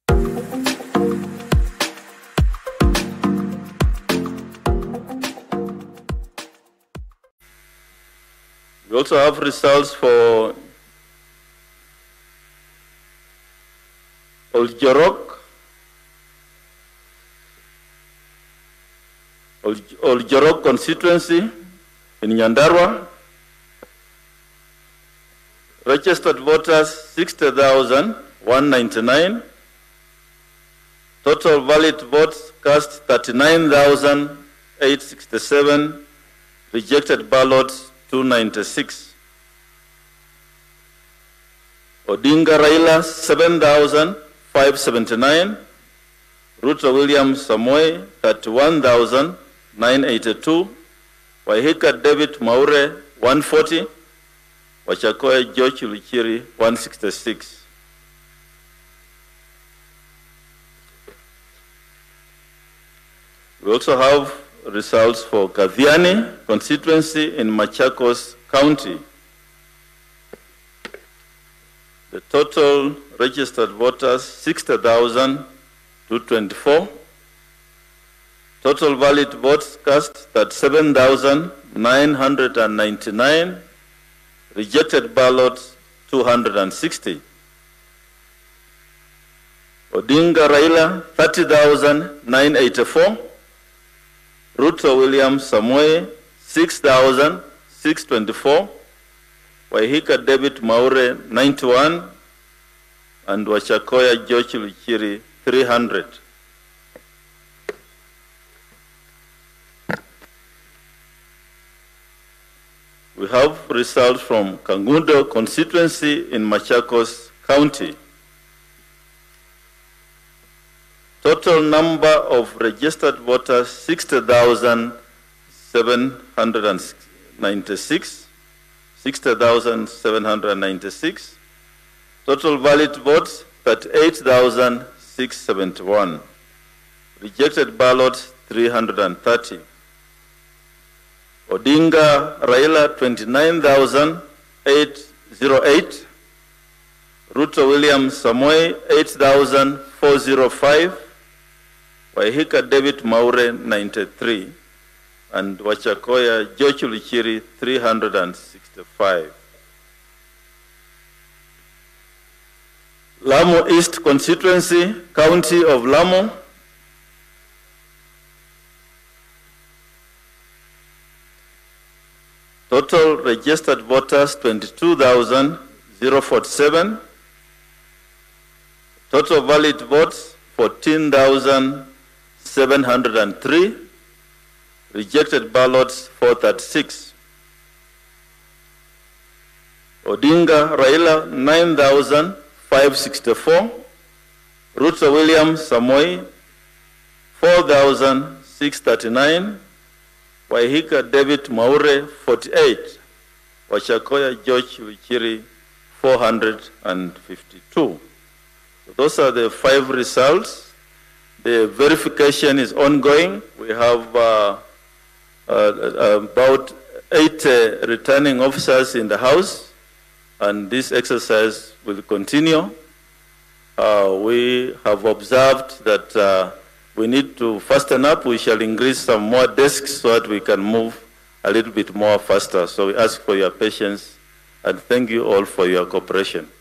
We also have results for Oljorok constituency in Nyandarua. Registered voters 60,199. Total valid votes cast 39,867. Rejected ballots 296. Odinga Raila 7,579. Ruto William Samoei 31,982. Wahika David Maure 140. Wachakoya George Luchiri 166. We also have results for Kathiani constituency in Machakos County. The total registered voters 60,224. Total valid votes cast 37,999. Rejected ballots 260. Odinga Raila 30,984. Ruto William Samoei 6,624. Wahika David Maure 91. And Wachakoya George Luchiri 300. We have results from Kangundo constituency in Machakos County. Total number of registered voters 60,796. 60,796. Total valid votes 38,671. Rejected ballots 330. Odinga Raila 29,808. Ruto William Samoei 8,405. Wahika David Maure 93. And Wachakoya George Luchiri 365. Lamu East constituency, County of Lamu. Total registered voters 22,047. Total valid votes 14,703. Rejected ballots 436. Odinga Raila 9,564. Ruto William Samoei 4,639. Wahika David Maure 48. Wachakoya George Luchiri 452. So those are the 5 results. The verification is ongoing. We have about 8 returning officers in the House, and this exercise will continue. We have observed that we need to fasten up. We shall increase some more desks so that we can move a little bit more faster. So we ask for your patience and thank you all for your cooperation.